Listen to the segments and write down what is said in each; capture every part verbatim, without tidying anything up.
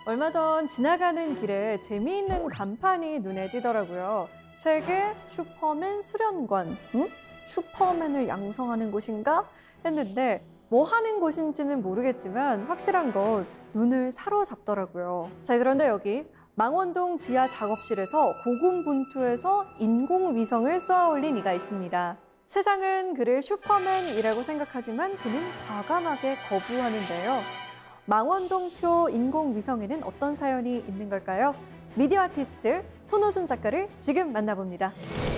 얼마 전 지나가는 길에 재미있는 간판이 눈에 띄더라고요. 세계 슈퍼맨 수련관. 응? 슈퍼맨을 양성하는 곳인가? 했는데 뭐 하는 곳인지는 모르겠지만 확실한 건 눈을 사로잡더라고요. 자, 그런데 여기 망원동 지하 작업실에서 고군분투해서 인공위성을 쏘아 올린 이가 있습니다. 세상은 그를 슈퍼맨이라고 생각하지만 그는 과감하게 거부하는데요. 망원동표 인공위성에는 어떤 사연이 있는 걸까요? 미디어 아티스트 손호순 작가를 지금 만나봅니다.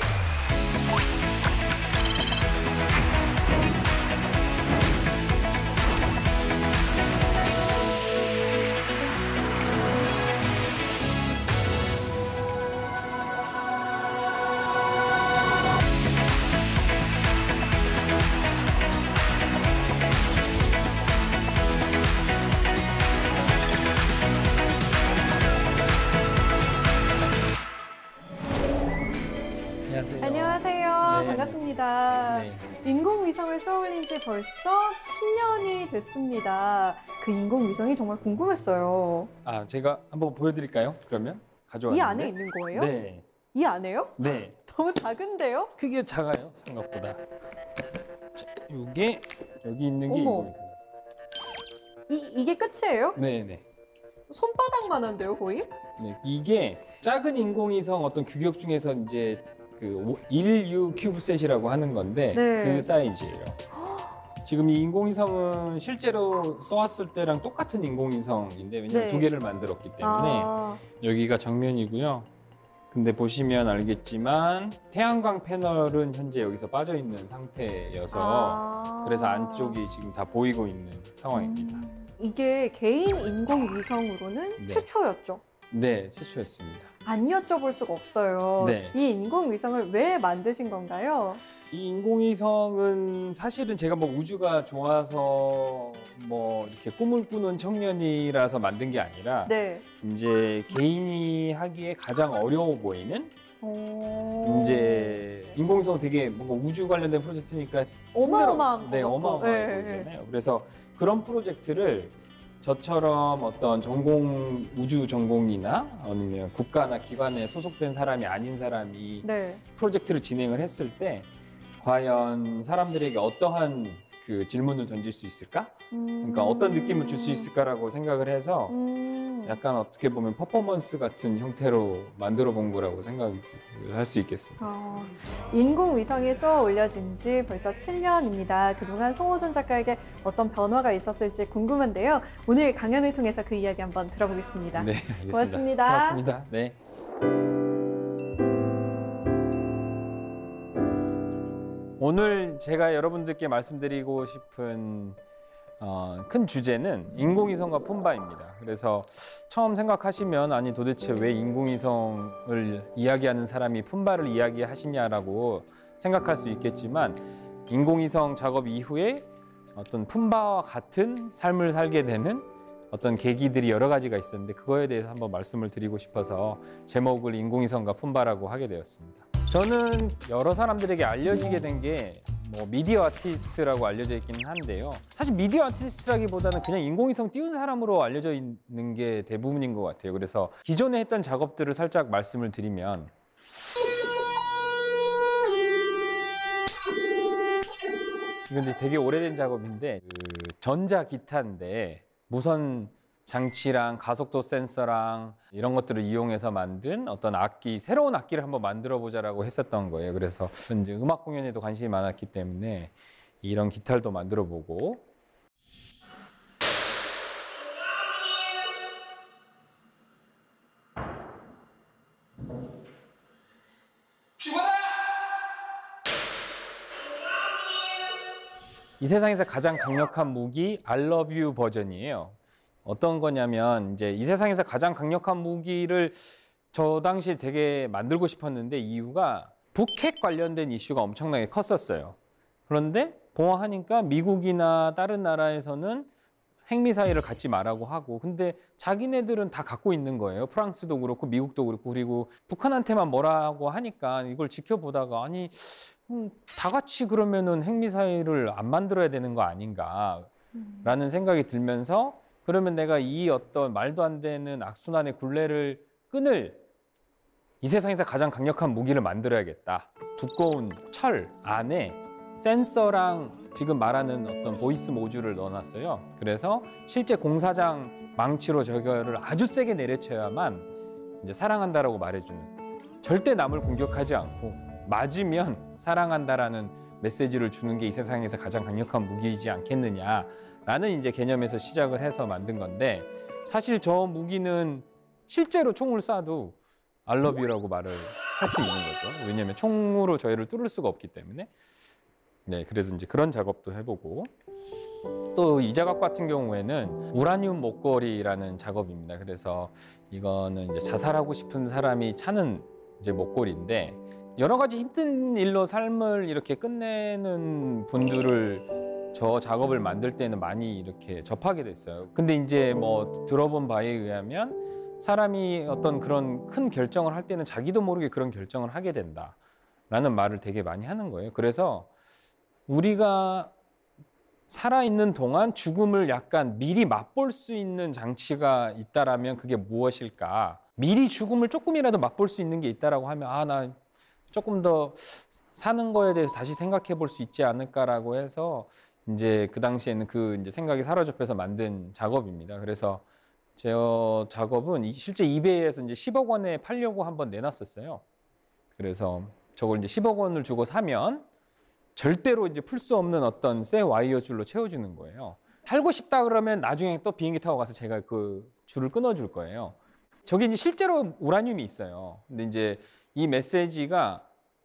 안녕하세요. 안녕하세요. 네, 반갑습니다. 네. 인공위성을 쏘아올린 지 벌써 칠 년이 됐습니다. 그 인공위성이 정말 궁금했어요. 아, 제가 한번 보여드릴까요? 그러면 가져왔는데. 이 안에 있는 거예요? 네. 이 안에요? 네. 너무 작은데요? 크기가 작아요, 생각보다. 자, 이게 여기 있는 게 어머. 인공위성. 이, 이게 끝이에요? 네, 네. 손바닥만한데요, 거의? 네. 이게 작은 인공위성 어떤 규격 중에서 이제 그 일 유 큐브셋이라고 하는 건데 네. 그 사이즈예요. 지금 이 인공위성은 실제로 쏘았을 때랑 똑같은 인공위성인데 왜냐면 네. 두 개를 만들었기 때문에 아, 여기가 정면이고요. 근데 보시면 알겠지만 태양광 패널은 현재 여기서 빠져 있는 상태여서 아. 그래서 안쪽이 지금 다 보이고 있는 상황입니다. 음, 이게 개인 인공위성으로는 네. 최초였죠. 네, 최초였습니다. 안 여쭤볼 수가 없어요. 네. 이 인공위성을 왜 만드신 건가요? 이 인공위성은 사실은 제가 뭐 우주가 좋아서 뭐 이렇게 꿈을 꾸는 청년이라서 만든 게 아니라 네. 이제 개인이 하기에 가장 어려워 보이는 오... 이제 인공위성 되게 뭔가 우주 관련된 프로젝트니까 어마어마한 네, 것 같고. 어마어마해 네, 보이잖아요. 그래서 그런 프로젝트를 저처럼 어떤 전공 우주 전공이나 아니면 국가나 기관에 소속된 사람이 아닌 사람이 네. 프로젝트를 진행을 했을 때 과연 사람들에게 어떠한 그 질문을 던질 수 있을까? 음... 그러니까 어떤 느낌을 줄 수 있을까라고 생각을 해서 음... 약간 어떻게 보면 퍼포먼스 같은 형태로 만들어 본 거라고 생각을 할 수 있겠습니다. 어, 인공위성이 쏘아 올려진 지 벌써 칠 년입니다. 그동안 송호준 작가에게 어떤 변화가 있었을지 궁금한데요. 오늘 강연을 통해서 그 이야기 한번 들어보겠습니다. 네, 알겠습니다. 고맙습니다. 고맙습니다. 네. 오늘 제가 여러분들께 말씀드리고 싶은 어, 큰 주제는 인공위성과 푼바입니다. 그래서 처음 생각하시면 아니 도대체 왜 인공위성을 이야기하는 사람이 푼바를 이야기하시냐라고 생각할 수 있겠지만 인공위성 작업 이후에 어떤 푼바와 같은 삶을 살게 되는 어떤 계기들이 여러 가지가 있었는데 그거에 대해서 한번 말씀을 드리고 싶어서 제목을 인공위성과 푼바라고 하게 되었습니다. 저는 여러 사람들에게 알려지게 된 게 뭐 미디어 아티스트라고 알려져 있기는 한데요. 사실 미디어 아티스트라기보다는 그냥 인공위성 띄운 사람으로 알려져 있는 게 대부분인 것 같아요. 그래서 기존에 했던 작업들을 살짝 말씀을 드리면 이건 이제 되게 오래된 작업인데 그 전자 기타인데 무선 장치랑 가속도 센서랑 이런 것들을 이용해서 만든 어떤 악기, 새로운 악기를 한번 만들어 보자라고 했었던 거예요. 그래서 이제 음악 공연에도 관심이 많았기 때문에 이런 기타도 만들어 보고 이 세상에서 가장 강력한 무기 I love you 버전이에요. 어떤 거냐면 이제 이 세상에서 가장 강력한 무기를 저 당시에 되게 만들고 싶었는데 이유가 북핵 관련된 이슈가 엄청나게 컸었어요. 그런데 봉화하니까 미국이나 다른 나라에서는 핵미사일을 갖지 말라고 하고 근데 자기네들은 다 갖고 있는 거예요. 프랑스도 그렇고 미국도 그렇고 그리고 북한한테만 뭐라고 하니까 이걸 지켜보다가 아니 음, 다 같이 그러면은 핵미사일을 안 만들어야 되는 거 아닌가 라는 생각이 들면서 그러면 내가 이 어떤 말도 안 되는 악순환의 굴레를 끊을 이 세상에서 가장 강력한 무기를 만들어야겠다. 두꺼운 철 안에 센서랑 지금 말하는 어떤 보이스 모듈을 넣어놨어요. 그래서 실제 공사장 망치로 저거를 아주 세게 내려쳐야만 이제 사랑한다라고 말해주는, 절대 남을 공격하지 않고 맞으면 사랑한다라는 메시지를 주는 게 이 세상에서 가장 강력한 무기이지 않겠느냐라는 이제 개념에서 시작을 해서 만든 건데, 사실 저 무기는 실제로 총을 쏴도 I love you라고 말을 할 수 있는 거죠. 왜냐하면 총으로 저희를 뚫을 수가 없기 때문에. 네, 그래서 이제 그런 작업도 해보고, 또 이 작업 같은 경우에는 우라늄 목걸이라는 작업입니다. 그래서 이거는 이제 자살하고 싶은 사람이 차는 이제 목걸이인데, 여러 가지 힘든 일로 삶을 이렇게 끝내는 분들을 저 작업을 만들 때는 많이 이렇게 접하게 됐어요. 근데 이제 뭐 들어본 바에 의하면 사람이 어떤 그런 큰 결정을 할 때는 자기도 모르게 그런 결정을 하게 된다라는 말을 되게 많이 하는 거예요. 그래서 우리가 살아있는 동안 죽음을 약간 미리 맛볼 수 있는 장치가 있다라면 그게 무엇일까? 미리 죽음을 조금이라도 맛볼 수 있는 게 있다라고 하면, 아, 나 조금 더 사는 거에 대해서 다시 생각해 볼 수 있지 않을까라고 해서 이제 그 당시에는 그 이제 생각이 사로잡혀서 만든 작업입니다. 그래서 제 작업은 실제 이베이에서 이제 십억 원에 팔려고 한번 내놨었어요. 그래서 저걸 이제 십억 원을 주고 사면 절대로 이제 풀 수 없는 어떤 쇠 와이어 줄로 채워주는 거예요. 살고 싶다 그러면 나중에 또 비행기 타고 가서 제가 그 줄을 끊어줄 거예요. 저게 이제 실제로 우라늄이 있어요. 근데 이제 이 메시지가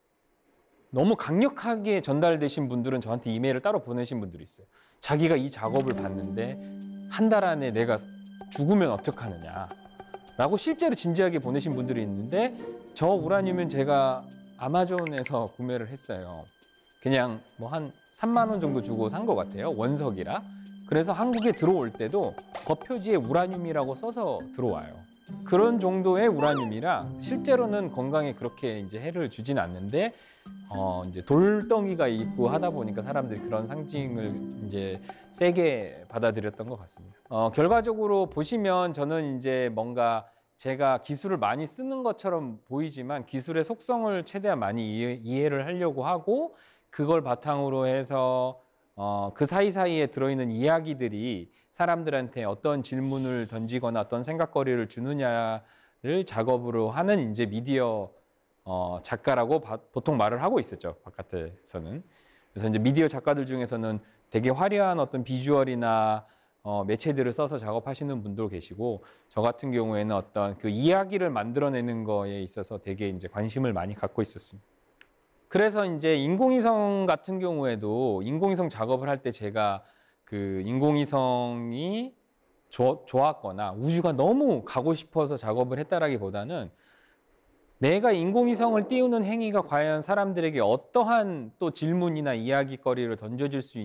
너무 강력하게 전달되신 분들은 저한테 이메일을 따로 보내신 분들이 있어요. 자기가 이 작업을 봤는데 한 달 안에 내가 죽으면 어떡하느냐 라고 실제로 진지하게 보내신 분들이 있는데, 저 우라늄은 제가 아마존에서 구매를 했어요. 그냥 뭐 한 삼만 원 정도 주고 산 것 같아요. 원석이라. 그래서 한국에 들어올 때도 겉표지에 우라늄이라고 써서 들어와요. 그런 정도의 우라늄이라 실제로는 건강에 그렇게 이제 해를 주진 않는데, 어 이제 돌덩이가 있고 하다 보니까 사람들이 그런 상징을 이제 세게 받아들였던 것 같습니다. 어 결과적으로 보시면 저는 이제 뭔가 제가 기술을 많이 쓰는 것처럼 보이지만 기술의 속성을 최대한 많이 이해, 이해를 하려고 하고, 그걸 바탕으로 해서 어, 그 사이사이에 들어있는 이야기들이 사람들한테 어떤 질문을 던지거나 어떤 생각거리를 주느냐를 작업으로 하는 이제 미디어 어, 작가라고 바, 보통 말을 하고 있었죠, 바깥에서는. 그래서 이제 미디어 작가들 중에서는 되게 화려한 어떤 비주얼이나 어, 매체들을 써서 작업하시는 분도 계시고, 저 같은 경우에는 어떤 그 이야기를 만들어내는 거에 있어서 되게 이제 관심을 많이 갖고 있었습니다. 그래서 이제 인공위성 같은 경우에도 인공위성 작업을 할 때 제가 그 인공위성이 조, 좋았거나 우주가 너무 가고 싶어서 작업을 했다라기보다는 내가 인공위성을 띄우는 행위가 과연 사람들에게 어떠한 또 질문이나 이야기거리를 던져줄 수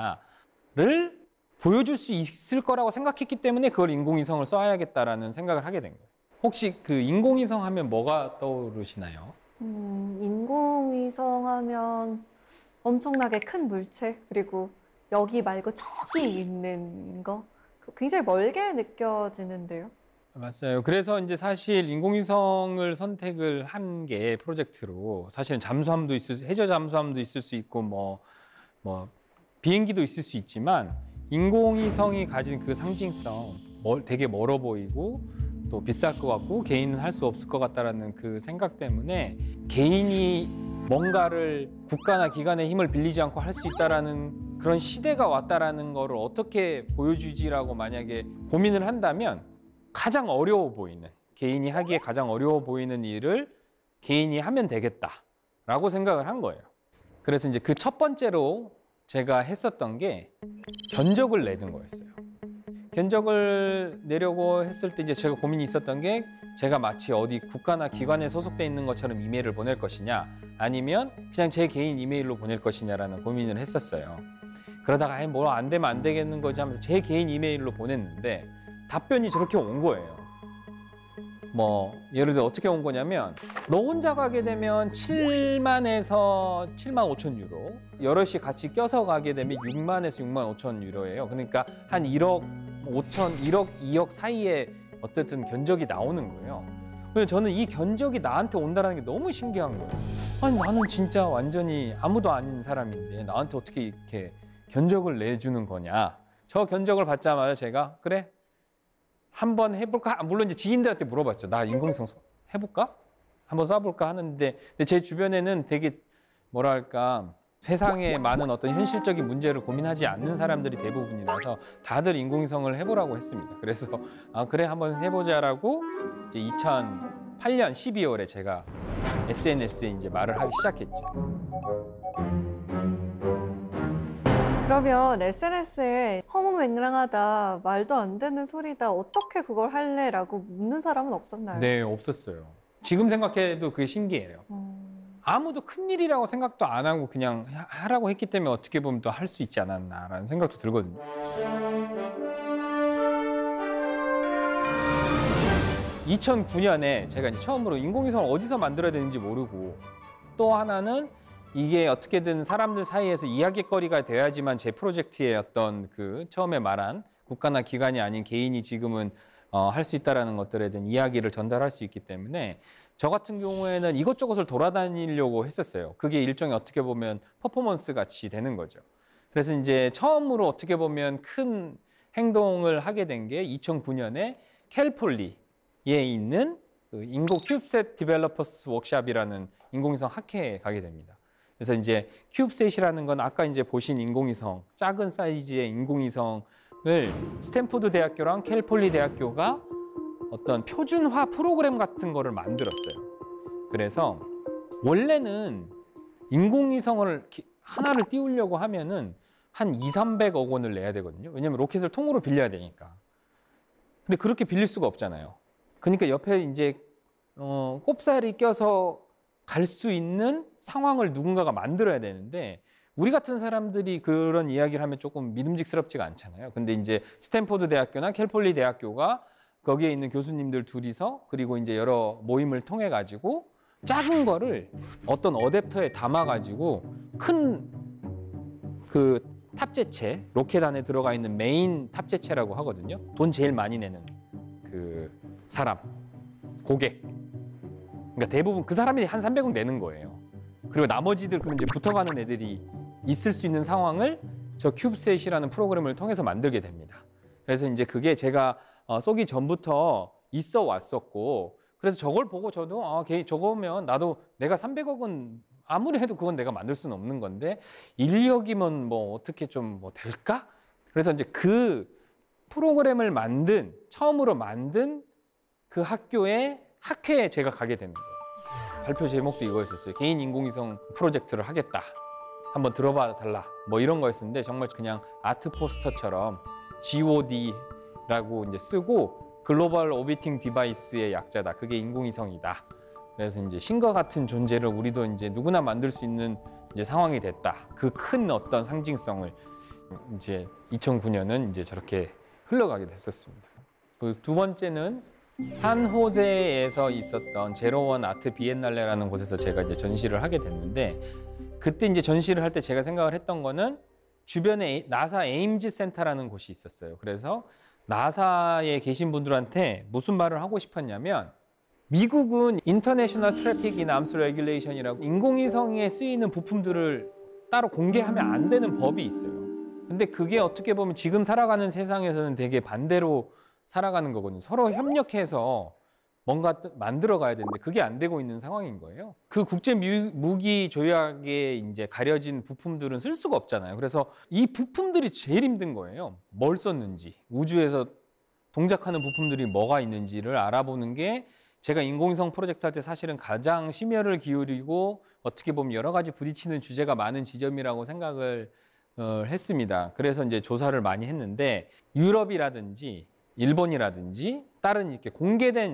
있느냐를 보여줄 수 있을 거라고 생각했기 때문에 그걸 인공위성을 써야겠다라는 생각을 하게 된 거예요. 혹시 그 인공위성 하면 뭐가 떠오르시나요? 음, 인공위성 하면 엄청나게 큰 물체, 그리고 여기 말고 저기 있는 거, 굉장히 멀게 느껴지는데요. 맞아요. 그래서 이제 사실 인공위성을 선택을 한 게 프로젝트로, 사실은 잠수함도 있을 수, 해저 잠수함도 있을 수 있고 뭐, 뭐 비행기도 있을 수 있지만, 인공위성이 가진 그 상징성, 멀, 되게 멀어 보이고 또 비쌀 것 같고 개인은 할 수 없을 것 같다라는 그 생각 때문에 개인이 뭔가를 국가나 기관의 힘을 빌리지 않고 할 수 있다라는 그런 시대가 왔다라는 거를 어떻게 보여주지라고 만약에 고민을 한다면, 가장 어려워 보이는, 개인이 하기에 가장 어려워 보이는 일을 개인이 하면 되겠다라고 생각을 한 거예요. 그래서 이제 그 첫 번째로 제가 했었던 게 견적을 내는 거였어요. 견적을 내려고 했을 때 이제 제가 고민이 있었던 게, 제가 마치 어디 국가나 기관에 소속돼 있는 것처럼 이메일을 보낼 것이냐, 아니면 그냥 제 개인 이메일로 보낼 것이냐라는 고민을 했었어요. 그러다가 뭐 안 되면 안 되겠는 거지 하면서 제 개인 이메일로 보냈는데 답변이 저렇게 온 거예요. 뭐 예를 들어 어떻게 온 거냐면, 너 혼자 가게 되면 칠만에서 칠만 오천 유로, 여럿이 같이 껴서 가게 되면 육만에서 육만 오천 유로예요. 그러니까 한 일억 오천, 일억, 이억 사이에 어쨌든 견적이 나오는 거예요. 그래서 저는 이 견적이 나한테 온다는 게 너무 신기한 거예요. 아니 나는 진짜 완전히 아무도 아닌 사람인데 나한테 어떻게 이렇게 견적을 내주는 거냐. 저 견적을 받자마자 제가 그래 한번 해볼까? 물론 이제 지인들한테 물어봤죠. 나 인공위성 해볼까? 한번 쏴볼까 하는데 근데 제 주변에는 되게 뭐랄까 세상에 많은 어떤 현실적인 문제를 고민하지 않는 사람들이 대부분이라서 다들 인공위성을 해보라고 했습니다. 그래서 아 그래 한번 해보자라고 이제 이천팔 년 십이월에 제가 에스엔에스에 이제 말을 하기 시작했죠. 그러면 에스엔에스에 허무맹랑하다, 말도 안 되는 소리다, 어떻게 그걸 할래? 라고 묻는 사람은 없었나요? 네, 없었어요. 지금 생각해도 그게 신기해요. 음... 아무도 큰일이라고 생각도 안 하고 그냥 하라고 했기 때문에 어떻게 보면 또 할 수 있지 않았나라는 생각도 들거든요. 이천구 년에 제가 이제 처음으로 인공위성을 어디서 만들어야 되는지 모르고 또 하나는 이게 어떻게든 사람들 사이에서 이야깃거리가 돼야지만 제 프로젝트의 어떤 그 처음에 말한 국가나 기관이 아닌 개인이 지금은 어, 할 수 있다는 것들에 대한 이야기를 전달할 수 있기 때문에 저 같은 경우에는 이것저것을 돌아다니려고 했었어요. 그게 일종의 어떻게 보면 퍼포먼스 같이 되는 거죠. 그래서 이제 처음으로 어떻게 보면 큰 행동을 하게 된 게 이천구 년에 캘폴리에 있는 그 인고 큐브셋 디벨로퍼스 워크샵이라는 인공위성 학회에 가게 됩니다. 그래서 이제 큐브셋이라는 건 아까 이제 보신 인공위성, 작은 사이즈의 인공위성을 스탠포드 대학교랑 캘폴리 대학교가 어떤 표준화 프로그램 같은 거를 만들었어요. 그래서 원래는 인공위성을 하나를 띄우려고 하면은 한 이삼백억 원을 내야 되거든요. 왜냐면 로켓을 통으로 빌려야 되니까. 근데 그렇게 빌릴 수가 없잖아요. 그러니까 옆에 이제 어, 꼽살이 껴서 갈 수 있는 상황을 누군가가 만들어야 되는데 우리 같은 사람들이 그런 이야기를 하면 조금 믿음직스럽지가 않잖아요. 근데 이제 스탠포드 대학교나 캘폴리 대학교가 거기에 있는 교수님들 둘이서 그리고 이제 여러 모임을 통해 가지고 작은 거를 어떤 어댑터에 담아 가지고 큰 그 탑재체, 로켓 안에 들어가 있는 메인 탑재체라고 하거든요. 돈 제일 많이 내는 그 사람, 고객. 그러니까 대부분 그 사람이 한 삼백억 내는 거예요. 그리고 나머지들 그럼 이제 붙어가는 애들이 있을 수 있는 상황을 저 큐브셋이라는 프로그램을 통해서 만들게 됩니다. 그래서 이제 그게 제가 어, 쏘기 전부터 있어 왔었고, 그래서 저걸 보고 저도 아, 저거면 나도 내가 삼백억은 아무리 해도 그건 내가 만들 수는 없는 건데 인력이면 뭐 어떻게 좀 뭐 될까? 그래서 이제 그 프로그램을 만든 처음으로 만든 그 학교의 학회에 제가 가게 되는 거예요. 발표 제목도 이거였었어요. 개인 인공위성 프로젝트를 하겠다. 한번 들어봐 달라. 뭐 이런 거였는데 정말 그냥 아트 포스터처럼 지오디라고 이제 쓰고 글로벌 오비팅 디바이스의 약자다. 그게 인공위성이다. 그래서 이제 신과 같은 존재를 우리도 이제 누구나 만들 수 있는 이제 상황이 됐다. 그 큰 어떤 상징성을 이제 이천구 년은 이제 저렇게 흘러가게 됐었습니다. 그 두 번째는 산호세에서 있었던 제로원 아트 비엔날레라는 곳에서 제가 이제 전시를 하게 됐는데 그때 이제 전시를 할 때 제가 생각을 했던 거는 주변에 나사 에임즈 센터라는 곳이 있었어요. 그래서 나사에 계신 분들한테 무슨 말을 하고 싶었냐면 미국은 인터내셔널 트래픽 인 암스 레귤레이션이라고 인공위성에 쓰이는 부품들을 따로 공개하면 안 되는 법이 있어요. 근데 그게 어떻게 보면 지금 살아가는 세상에서는 되게 반대로 살아가는 거거든요. 서로 협력해서 뭔가 만들어 가야 되는데 그게 안 되고 있는 상황인 거예요. 그 국제 무기 조약에 이제 가려진 부품들은 쓸 수가 없잖아요. 그래서 이 부품들이 제일 힘든 거예요. 뭘 썼는지, 우주에서 동작하는 부품들이 뭐가 있는지를 알아보는 게 제가 인공위성 프로젝트 할 때 사실은 가장 심혈을 기울이고 어떻게 보면 여러 가지 부딪히는 주제가 많은 지점이라고 생각을 어, 했습니다. 그래서 이제 조사를 많이 했는데 유럽이라든지 일본이라든지 다른 이렇게 공개된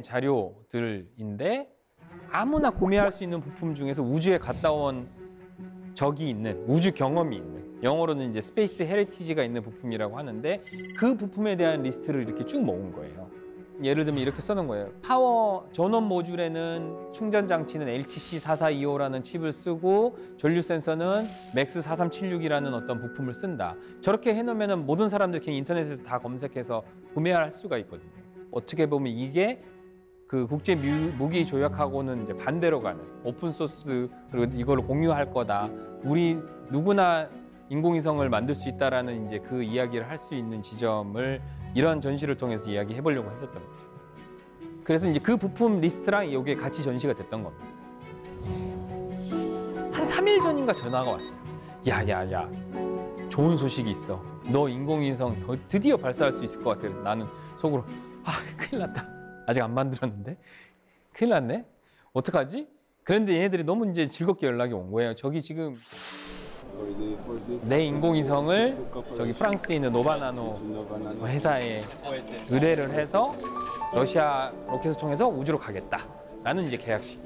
자료들인데 아무나 구매할 수 있는 부품 중에서 우주에 갔다 온 적이 있는 우주 경험이 있는 영어로는 이제 스페이스 헤리티지가 있는 부품이라고 하는데 그 부품에 대한 리스트를 이렇게 쭉 모은 거예요. 예를 들면 이렇게 써놓은 거예요. 파워 전원 모듈에는 충전 장치는 엘티씨 사사이오라는 칩을 쓰고 전류 센서는 맥스 사삼칠육이라는 어떤 부품을 쓴다. 저렇게 해놓으면 모든 사람들이 그냥 인터넷에서 다 검색해서 구매할 수가 있거든요. 어떻게 보면 이게 그 국제 무기 조약하고는 이제 반대로 가는 오픈 소스 그리고 이걸 공유할 거다. 우리 누구나 인공위성을 만들 수 있다라는 이제 그 이야기를 할 수 있는 지점을 이런 전시를 통해서 이야기해 보려고 했었던 거죠. 그래서 이제 그 부품 리스트랑 여기에 같이 전시가 됐던 겁니다. 한 삼 일 전인가 전화가 왔어요. 야야야, 좋은 소식이 있어. 너 인공위성 더 드디어 발사할 수 있을 것 같아. 그래서 나는 속으로 아 큰일 났다. 아직 안 만들었는데 큰일 났네. 어떡하지? 그런데 얘네들이 너무 이제 즐겁게 연락이 온 거예요. 저기 지금 내 인공위성을 저기 프랑스에 있는 노바나노 회사에 의뢰를 해서 러시아 로켓을 통해서 우주로 가겠다라는 이제 계약식.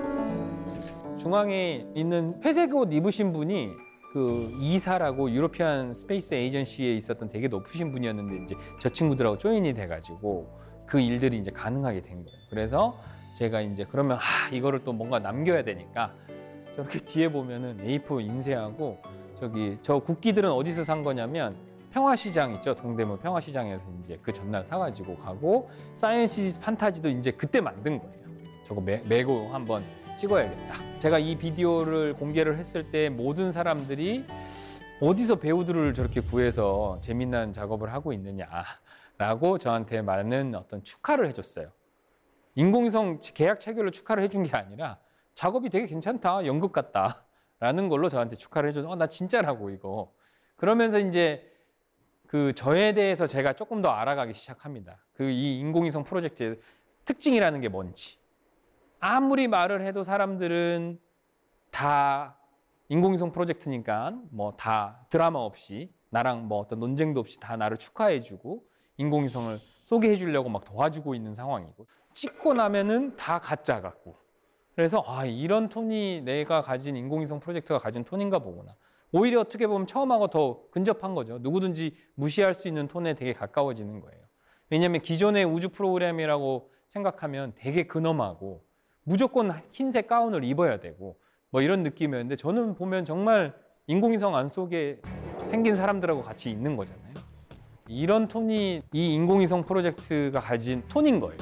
중앙에 있는 회색 옷 입으신 분이 그 이사라고 유로피안 스페이스 에이전시에 있었던 되게 높으신 분이었는데 이제 저 친구들하고 조인이 돼가지고 그 일들이 이제 가능하게 된 거예요. 그래서 제가 이제 그러면 아 이거를 또 뭔가 남겨야 되니까 저렇게 뒤에 보면은 에이포 인쇄하고 저기 저 국기들은 어디서 산 거냐면 평화시장 있죠. 동대문 평화시장에서 이제 그 전날 사가지고 가고 사이언시스 판타지도 이제 그때 만든 거예요. 저거 매, 메고 한번 찍어야겠다. 제가 이 비디오를 공개를 했을 때 모든 사람들이 어디서 배우들을 저렇게 구해서 재미난 작업을 하고 있느냐라고 저한테 많은 어떤 축하를 해줬어요. 인공위성 계약 체결을 축하를 해준 게 아니라 작업이 되게 괜찮다, 연극 같다 라는 걸로 저한테 축하를 해줘서 어, 나 진짜라고 이거. 그러면서 이제 그 저에 대해서 제가 조금 더 알아가기 시작합니다. 그 이 인공위성 프로젝트의 특징이라는 게 뭔지. 아무리 말을 해도 사람들은 다 인공위성 프로젝트니까 뭐 다 드라마 없이 나랑 뭐 어떤 논쟁도 없이 다 나를 축하해주고 인공위성을 소개해주려고 막 도와주고 있는 상황이고 찍고 나면은 다 가짜 같고 그래서 아 이런 톤이 내가 가진 인공위성 프로젝트가 가진 톤인가 보구나. 오히려 어떻게 보면 처음하고 더 근접한 거죠. 누구든지 무시할 수 있는 톤에 되게 가까워지는 거예요. 왜냐하면 기존의 우주 프로그램이라고 생각하면 되게 근엄하고 무조건 흰색 가운을 입어야 되고 뭐 이런 느낌이었는데 저는 보면 정말 인공위성 안 속에 생긴 사람들하고 같이 있는 거잖아요. 이런 톤이 이 인공위성 프로젝트가 가진 톤인 거예요.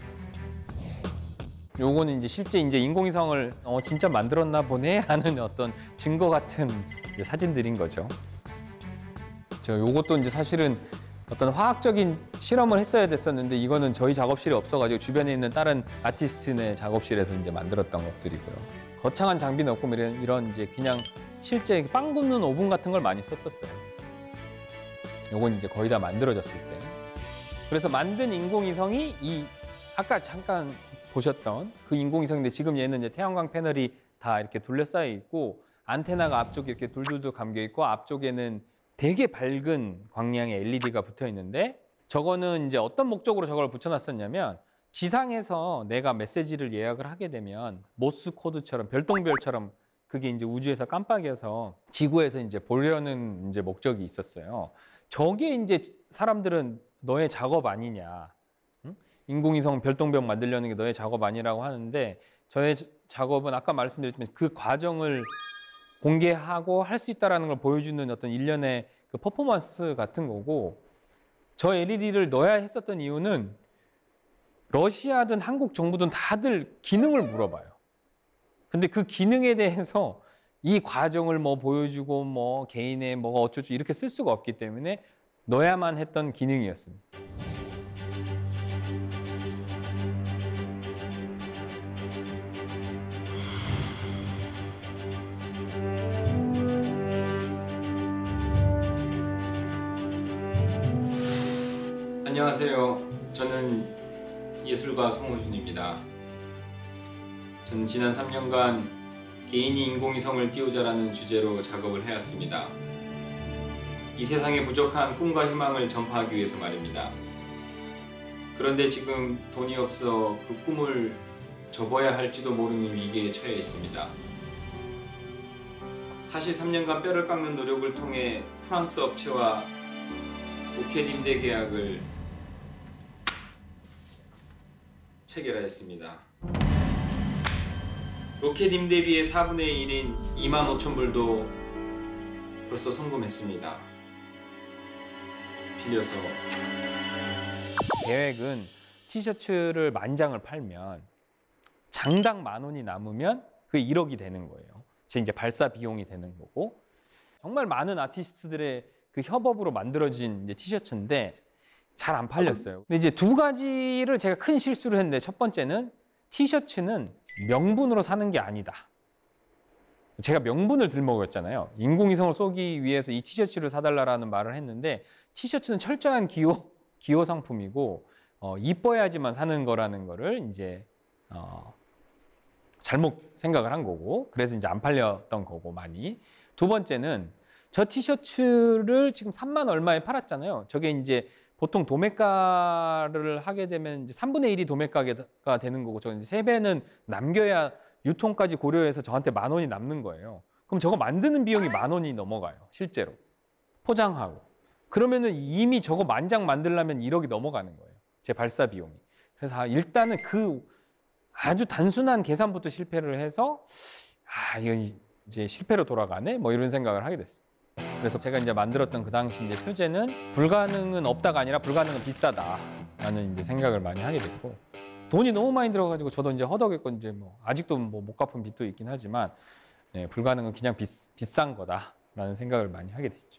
요거는 이제 실제 이제 인공위성을 어 진짜 만들었나 보네 하는 어떤 증거 같은 이제 사진들인 거죠. 저 요것도 이제 사실은 어떤 화학적인 실험을 했어야 됐었는데 이거는 저희 작업실에 없어가지고 주변에 있는 다른 아티스트네 작업실에서 이제 만들었던 것들이고요. 거창한 장비는 없고 이런, 이런 이제 그냥 실제 빵 굽는 오븐 같은 걸 많이 썼었어요. 요건 이제 거의 다 만들어졌을 때. 그래서 만든 인공위성이 이 아까 잠깐 보셨던 그 인공위성인데 지금 얘는 이제 태양광 패널이 다 이렇게 둘러싸여 있고 안테나가 앞쪽에 이렇게 둘둘둘 감겨 있고 앞쪽에는 되게 밝은 광량의 엘이디가 붙어 있는데 저거는 이제 어떤 목적으로 저걸 붙여놨었냐면 지상에서 내가 메시지를 예약을 하게 되면 모스 코드처럼 별똥별처럼 그게 이제 우주에서 깜빡여서 지구에서 이제 보려는 이제 목적이 있었어요. 저게 이제 사람들은 너의 작업 아니냐. 응? 인공위성 별똥별 만들려는 게 너의 작업 아니라고 하는데 저의 작업은 아까 말씀드렸지만 그 과정을 공개하고 할 수 있다는 걸 보여주는 어떤 일련의 그 퍼포먼스 같은 거고 저 엘이디를 넣어야 했었던 이유는 러시아든 한국 정부든 다들 기능을 물어봐요. 근데 그 기능에 대해서 이 과정을 뭐 보여주고 뭐 개인의 뭐가 어쩌고 이렇게 쓸 수가 없기 때문에 넣어야만 했던 기능이었습니다. 안녕하세요. 저는 예술가 송호준입니다. 저는 지난 삼 년간 개인이 인공위성을 띄우자라는 주제로 작업을 해왔습니다. 이 세상에 부족한 꿈과 희망을 전파하기 위해서 말입니다. 그런데 지금 돈이 없어 그 꿈을 접어야 할지도 모르는 위기에 처해 있습니다. 사실 삼 년간 뼈를 깎는 노력을 통해 프랑스 업체와 로켓 임대 계약을 체결하였습니다. 로켓 임대비의 사분의 일인 이만 오천 불도 벌써 송금했습니다. 빌려서 계획은 티셔츠를 만 장을 팔면 장당 만 원이 남으면 그게 일억이 되는 거예요. 제 이제 발사 비용이 되는 거고, 정말 많은 아티스트들의 그 협업으로 만들어진 이제 티셔츠인데 잘 안 팔렸어요. 근데 이제 두 가지를 제가 큰 실수를 했는데, 첫 번째는 티셔츠는 명분으로 사는 게 아니다. 제가 명분을 들먹였잖아요. 인공위성을 쏘기 위해서 이 티셔츠를 사달라라는 말을 했는데, 티셔츠는 철저한 기호, 기호 상품이고 어, 이뻐야지만 사는 거라는 거를 이제 어, 잘못 생각을 한 거고, 그래서 이제 안 팔렸던 거고 많이. 두 번째는 저 티셔츠를 지금 삼만 얼마에 팔았잖아요. 저게 이제 보통 도매가를 하게 되면 이제 삼분의 일이 도매가가 되는 거고, 저 이제 세 배는 남겨야 유통까지 고려해서 저한테 만 원이 남는 거예요. 그럼 저거 만드는 비용이 만 원이 넘어가요, 실제로. 포장하고. 그러면은 이미 저거 만 장 만들려면 일억이 넘어가는 거예요, 제 발사 비용이. 그래서 일단은 그 아주 단순한 계산부터 실패를 해서, 아, 이거 이제 실패로 돌아가네? 뭐 이런 생각을 하게 됐습니다. 그래서 제가 이제 만들었던 그 당시 이제 표제는 불가능은 없다가 아니라 불가능은 비싸다라는 이제 생각을 많이 하게 됐고, 돈이 너무 많이 들어가지고 저도 이제 허덕였고, 이제 뭐 아직도 뭐 못 갚은 빚도 있긴 하지만, 네, 불가능은 그냥 비, 비싼 거다라는 생각을 많이 하게 됐죠.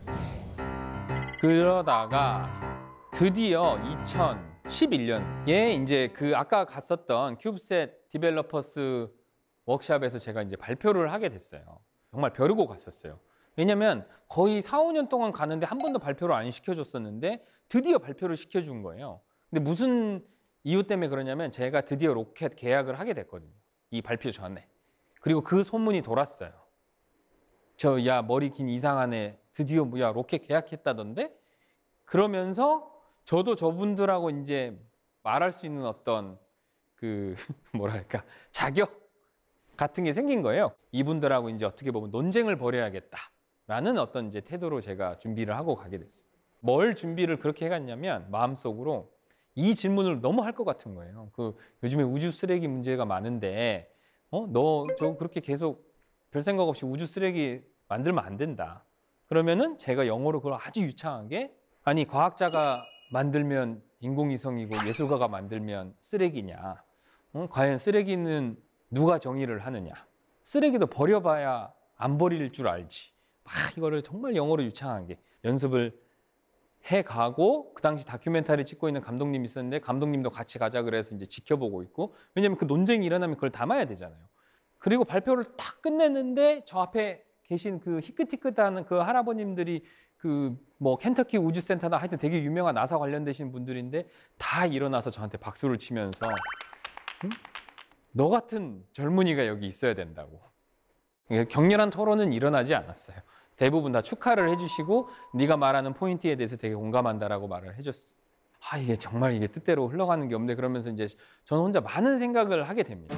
그러다가 드디어 이천십일 년에 이제 그 아까 갔었던 큐브셋 디벨로퍼스 워크샵에서 제가 이제 발표를 하게 됐어요. 정말 벼르고 갔었어요. 왜냐면 거의 사, 오 년 동안 가는데 한 번도 발표를 안 시켜줬었는데 드디어 발표를 시켜준 거예요. 근데 무슨 이유 때문에 그러냐면 제가 드디어 로켓 계약을 하게 됐거든요, 이 발표 전에. 그리고 그 소문이 돌았어요. 저 야 머리 긴 이상한 애 드디어 뭐야 로켓 계약했다던데? 그러면서 저도 저분들하고 이제 말할 수 있는 어떤 그 뭐랄까 자격 같은 게 생긴 거예요. 이분들하고 이제 어떻게 보면 논쟁을 벌여야겠다라는 어떤 이제 태도로 제가 준비를 하고 가게 됐습니다. 뭘 준비를 그렇게 해갔냐면, 마음속으로 이 질문을 너무 할 것 같은 거예요. 그 요즘에 우주 쓰레기 문제가 많은데, 어, 너 저 그렇게 계속 별 생각 없이 우주 쓰레기 만들면 안 된다. 그러면은 제가 영어로 그걸 아주 유창하게, 아니 과학자가 만들면 인공위성이고 예술가가 만들면 쓰레기냐? 어? 과연 쓰레기는 누가 정의를 하느냐? 쓰레기도 버려봐야 안 버릴 줄 알지. 막 이거를 정말 영어로 유창하게 연습을 해가고, 그 당시 다큐멘터리 찍고 있는 감독님이 있었는데 감독님도 같이 가자 그래서 이제 지켜보고 있고, 왜냐면 그 논쟁이 일어나면 그걸 담아야 되잖아요. 그리고 발표를 딱 끝냈는데 저 앞에 계신 그 희끗희끗한 그 할아버님들이 그 뭐 켄터키 우주센터나 하여튼 되게 유명한 나사 관련되신 분들인데 다 일어나서 저한테 박수를 치면서, 응? 너 같은 젊은이가 여기 있어야 된다고. 격렬한 토론은 일어나지 않았어요. 대부분 다 축하를 해주시고 네가 말하는 포인트에 대해서 되게 공감한다라고 말을 해줬어요. 아, 이게 정말 이게 뜻대로 흘러가는 게 없네. 그러면서 이제 저는 혼자 많은 생각을 하게 됩니다.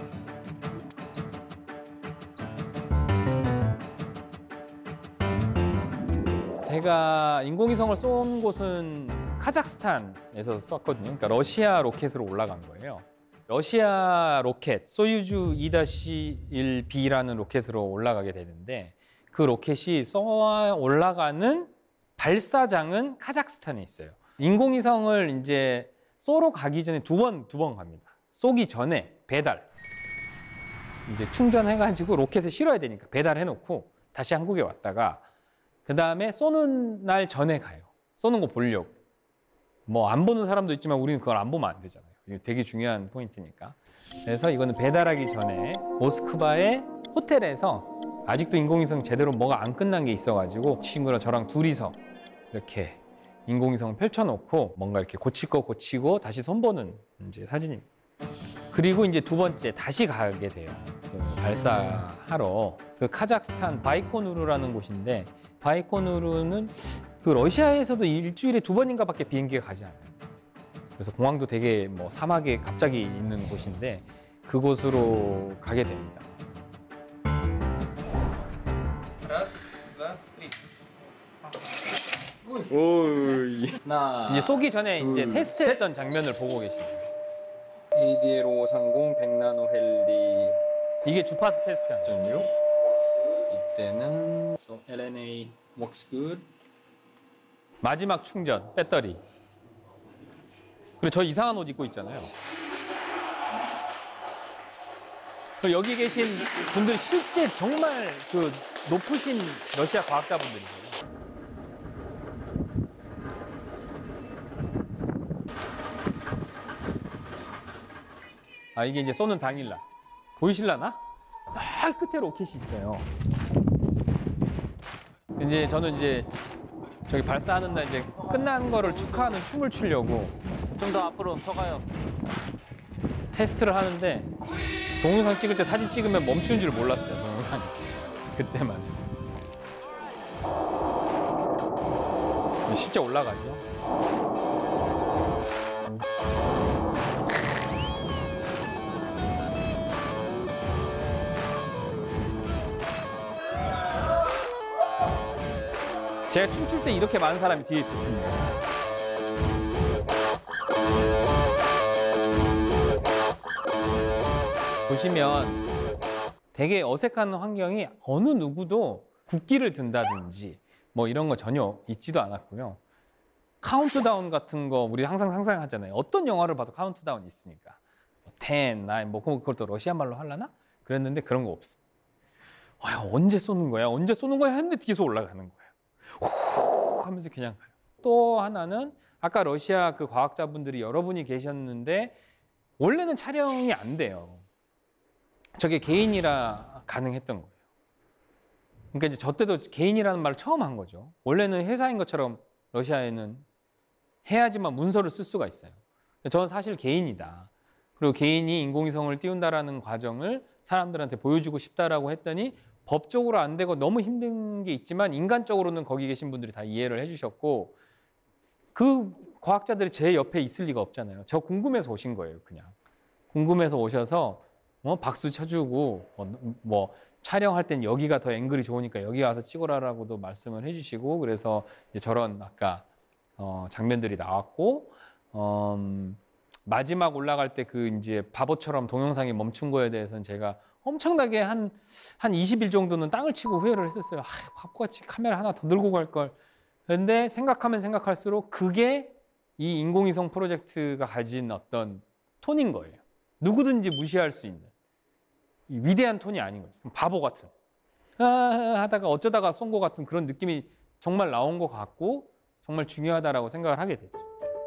제가 인공위성을 쏜 곳은 카자흐스탄에서 쐈거든요. 그러니까 러시아 로켓으로 올라간 거예요. 러시아 로켓 소유주 이 일 비라는 로켓으로 올라가게 되는데, 그 로켓이 쏘아 올라가는 발사장은 카자흐스탄에 있어요. 인공위성을 이제 쏘러 가기 전에 두 번, 두 번 갑니다. 쏘기 전에 배달. 이제 충전해가지고 로켓에 실어야 되니까 배달해놓고 다시 한국에 왔다가, 그 다음에 쏘는 날 전에 가요. 쏘는 거 보려고. 뭐 안 보는 사람도 있지만 우리는 그걸 안 보면 안 되잖아요. 이게 되게 중요한 포인트니까. 그래서 이거는 배달하기 전에 모스크바의 호텔에서, 아직도 인공위성 제대로 뭐가 안 끝난 게 있어가지고 친구랑 저랑 둘이서 이렇게 인공위성을 펼쳐놓고 뭔가 이렇게 고칠 거 고치고 다시 손보는 이제 사진입니다. 그리고 이제 두 번째 다시 가게 돼요. 그 발사하러. 그 카자흐스탄 바이코누르라는 곳인데, 바이코누르는 그 러시아에서도 일주일에 두 번인가밖에 비행기가 가지 않아요. 그래서 공항도 되게 뭐 사막에 갑자기 있는 곳인데 그곳으로 가게 됩니다. 오, 이제 쏘기 전에 이제 테스트했던 장면을 보고 계십니다. 에이디엘 오백삼십 백 나노 헬리. 이게 주파수 테스트 안전요. 이때는 so 엘엔에이 works good. 마지막 충전 배터리. 그리고 저 이상한 옷 입고 있잖아요. 여기 계신 분들 실제 정말 그 높으신 러시아 과학자분들이세요. 아 이게 이제 쏘는 당일날 보이실라나? 아 끝에 로켓이 있어요. 이제 저는 이제 저기 발사하는 날 이제 끝난 거를 축하하는 춤을 추려고 좀 더 앞으로 더 가요. 테스트를 하는데 동영상 찍을 때 사진 찍으면 멈추는 줄 몰랐어요. 동영상이 그때만. 실제 올라가죠. 제가 춤출 때 이렇게 많은 사람이 뒤에 있었습니다. 보시면 되게 어색한 환경이 어느 누구도 국기를 든다든지 뭐 이런 거 전혀 있지도 않았고요. 카운트다운 같은 거 우리 항상 상상하잖아요. 어떤 영화를 봐도 카운트다운이 있으니까. 텐, 나인, 뭐 그걸 또 러시아 말로 하려나? 그랬는데 그런 거 없습니다. 와, 언제 쏘는 거야? 언제 쏘는 거야? 했는데 뒤에서 올라가는 거예요. 후 하면서 그냥 가요. 또 하나는 아까 러시아 그 과학자분들이 여러분이 계셨는데 원래는 촬영이 안 돼요. 저게 개인이라 가능했던 거예요. 그러니까 이제 저 때도 개인이라는 말을 처음 한 거죠. 원래는 회사인 것처럼 러시아에는 해야지만 문서를 쓸 수가 있어요. 저는 사실 개인이다. 그리고 개인이 인공위성을 띄운다라는 과정을 사람들한테 보여주고 싶다라고 했더니 법적으로 안 되고 너무 힘든 게 있지만 인간적으로는 거기 계신 분들이 다 이해를 해주셨고 그 과학자들이 제 옆에 있을 리가 없잖아요. 저 궁금해서 오신 거예요, 그냥. 궁금해서 오셔서 뭐 박수 쳐주고 뭐, 뭐 촬영할 땐 여기가 더 앵글이 좋으니까 여기 와서 찍어라라고도 말씀을 해주시고 그래서 이제 저런 아까 어, 장면들이 나왔고 어, 마지막 올라갈 때 그 이제 바보처럼 동영상이 멈춘 거에 대해서는 제가 엄청나게 한, 한 이십 일 정도는 땅을 치고 후회를 했었어요. 아, 바보같이 카메라 하나 더 들고 갈 걸. 그런데 생각하면 생각할수록 그게 이 인공위성 프로젝트가 가진 어떤 톤인 거예요. 누구든지 무시할 수 있는. 이 위대한 톤이 아닌 거죠. 바보 같은. 아, 하다가 어쩌다가 쏜 것 같은 그런 느낌이 정말 나온 것 같고 정말 중요하다라고 생각을 하게 됐죠.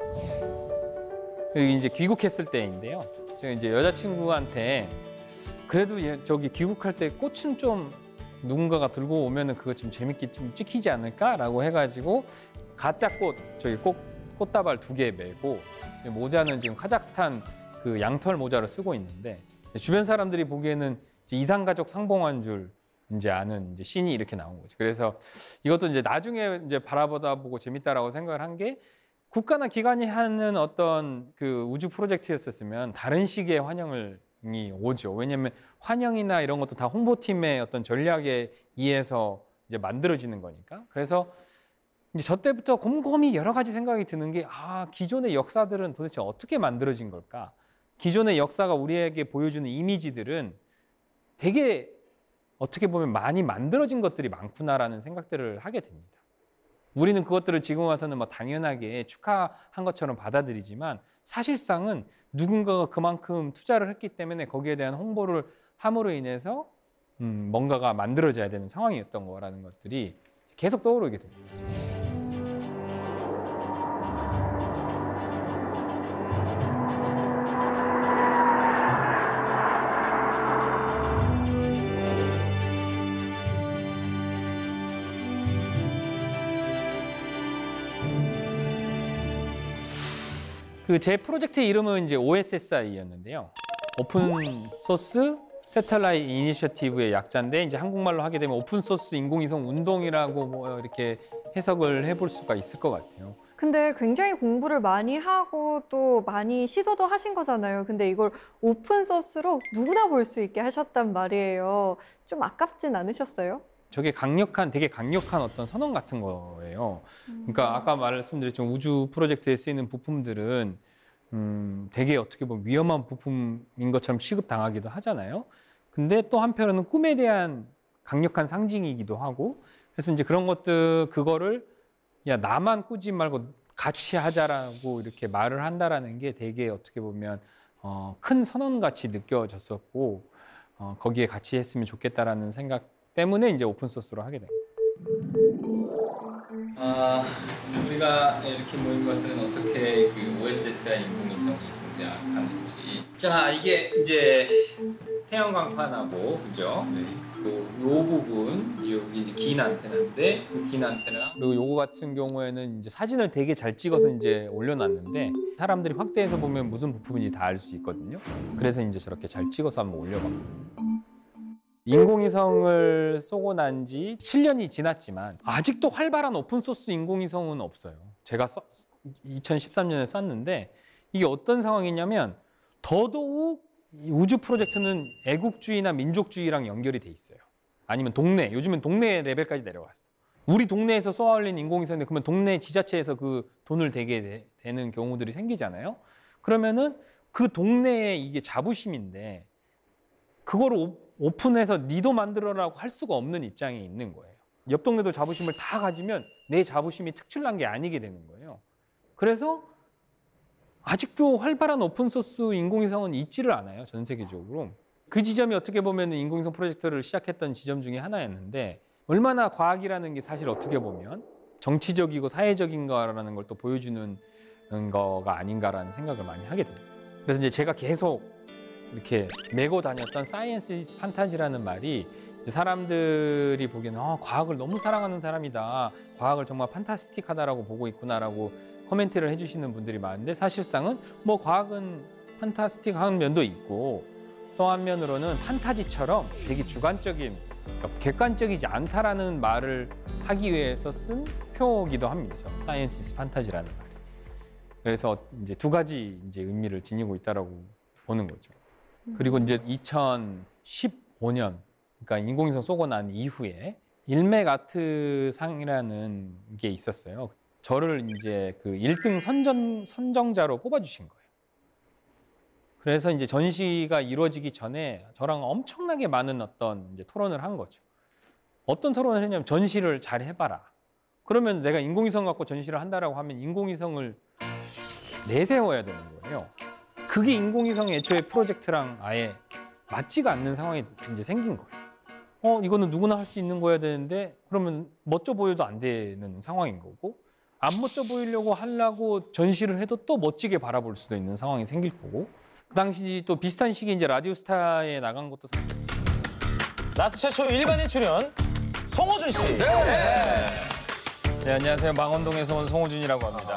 여기 이제 귀국했을 때인데요. 제가 이제 여자친구한테 그래도 얘 저기 귀국할 때 꽃은 좀 누군가가 들고 오면은 그거 좀 재밌게 좀 찍히지 않을까라고 해가지고 가짜 꽃 저기 꽃 꽃다발 두 개 메고 모자는 지금 카자흐스탄 그 양털 모자를 쓰고 있는데 주변 사람들이 보기에는 이제 이상가족 상봉한 줄 이제 아는 이제 씬이 이렇게 나온 거죠. 그래서 이것도 이제 나중에 이제 바라보다 보고 재밌다라고 생각을 한 게 국가나 기관이 하는 어떤 그 우주 프로젝트였었으면 다른 식의 환영을 이 오죠. 왜냐하면 환영이나 이런 것도 다 홍보팀의 어떤 전략에 의해서 이제 만들어지는 거니까. 그래서 이제 저 때부터 곰곰이 여러 가지 생각이 드는 게 아, 기존의 역사들은 도대체 어떻게 만들어진 걸까? 기존의 역사가 우리에게 보여주는 이미지들은 되게 어떻게 보면 많이 만들어진 것들이 많구나라는 생각들을 하게 됩니다. 우리는 그것들을 지금 와서는 뭐 당연하게 축하한 것처럼 받아들이지만 사실상은 누군가가 그만큼 투자를 했기 때문에 거기에 대한 홍보를 함으로 인해서 음, 뭔가가 만들어져야 되는 상황이었던 거라는 것들이 계속 떠오르게 됩니다. 그 제 프로젝트의 이름은 이제 오에스에스아이였는데요. 오픈 소스 세텔라이트 이니셔티브의 약자인데 이제 한국말로 하게 되면 오픈 소스 인공위성 운동이라고 뭐 이렇게 해석을 해볼 수가 있을 것 같아요. 근데 굉장히 공부를 많이 하고 또 많이 시도도 하신 거잖아요. 근데 이걸 오픈 소스로 누구나 볼 수 있게 하셨단 말이에요. 좀 아깝진 않으셨어요? 저게 강력한, 되게 강력한 어떤 선언 같은 거예요. 그러니까 아까 말씀드렸지만 우주 프로젝트에 쓰이는 부품들은 음, 되게 어떻게 보면 위험한 부품인 것처럼 취급당하기도 하잖아요. 근데 또 한편으로는 꿈에 대한 강력한 상징이기도 하고, 그래서 이제 그런 것들, 그거를 야, 나만 꾸지 말고 같이 하자라고 이렇게 말을 한다라는 게 되게 어떻게 보면 어, 큰 선언같이 느껴졌었고, 어, 거기에 같이 했으면 좋겠다라는 생각 때문에 이제 오픈소스로 하게 된 거예요. 아, 우리가 이렇게 모인 것은 어떻게 그 오에스에스아이 인공위성이 동작하는지. 자, 이게 이제 태양광판하고, 그죠? 네. 요, 요 부분, 여기 이제 긴 안테나인데, 그 긴 안테나. 그리고 요거 같은 경우에는 이제 사진을 되게 잘 찍어서 이제 올려놨는데, 사람들이 확대해서 보면 무슨 부품인지 다 알 수 있거든요. 그래서 이제 저렇게 잘 찍어서 한번 올려봤거든요. 인공위성을 쏘고 난 지 칠 년이 지났지만 아직도 활발한 오픈소스 인공위성은 없어요. 제가 써, 이천십삼 년에 쐈는데 이게 어떤 상황이냐면 더더욱 우주 프로젝트는 애국주의나 민족주의랑 연결이 돼 있어요. 아니면 동네, 요즘은 동네 레벨까지 내려왔어. 우리 동네에서 쏘아 올린 인공위성인데 그러면 동네 지자체에서 그 돈을 대게 되, 되는 경우들이 생기잖아요. 그러면은 그 동네에 이게 자부심인데 그거를 오, 오픈해서 니도 만들어라고 할 수가 없는 입장에 있는 거예요. 옆 동네도 자부심을 다 가지면 내 자부심이 특출난 게 아니게 되는 거예요. 그래서 아직도 활발한 오픈소스 인공위성은 있지를 않아요, 전 세계적으로. 그 지점이 어떻게 보면 인공위성 프로젝트를 시작했던 지점 중에 하나였는데 얼마나 과학이라는 게 사실 어떻게 보면 정치적이고 사회적인 거라는 걸 또 보여주는 거가 아닌가라는 생각을 많이 하게 됩니다. 그래서 이제 제가 계속 이렇게 메고 다녔던 사이언스 이즈 판타지라는 말이 사람들이 보기에는 어, 과학을 너무 사랑하는 사람이다. 과학을 정말 판타스틱하다라고 보고 있구나라고 코멘트를 해주시는 분들이 많은데 사실상은 뭐 과학은 판타스틱한 면도 있고 또 한면으로는 판타지처럼 되게 주관적인, 그러니까 객관적이지 않다라는 말을 하기 위해서 쓴 표기도 합니다. 사이언스 이즈 판타지라는 말이. 그래서 이제 두 가지 이제 의미를 지니고 있다라고 보는 거죠. 그리고 이제 이천십오 년, 그러니까 인공위성 쏘고 난 이후에 일맥아트 상이라는 게 있었어요. 저를 이제 그 일 등 선정, 선정자로 뽑아주신 거예요. 그래서 이제 전시가 이루어지기 전에 저랑 엄청나게 많은 어떤 이제 토론을 한 거죠. 어떤 토론을 했냐면 전시를 잘 해봐라. 그러면 내가 인공위성 갖고 전시를 한다라고 하면 인공위성을 내세워야 되는 거예요. 그게 인공위성 애초에 프로젝트랑 아예 맞지가 않는 상황이 이제 생긴 거예요. 어, 이거는 누구나 할 수 있는 거여야 되는데 그러면 멋져 보여도 안 되는 상황인 거고 안 멋져 보이려고 하려고 전시를 해도 또 멋지게 바라볼 수도 있는 상황이 생길 거고 그 당시 또 비슷한 시기에 이제 라디오스타에 나간 것도 나스 최초 일반인 출연 송호준 씨. 네. 네, 안녕하세요. 망원동에서 온 송호준이라고 합니다.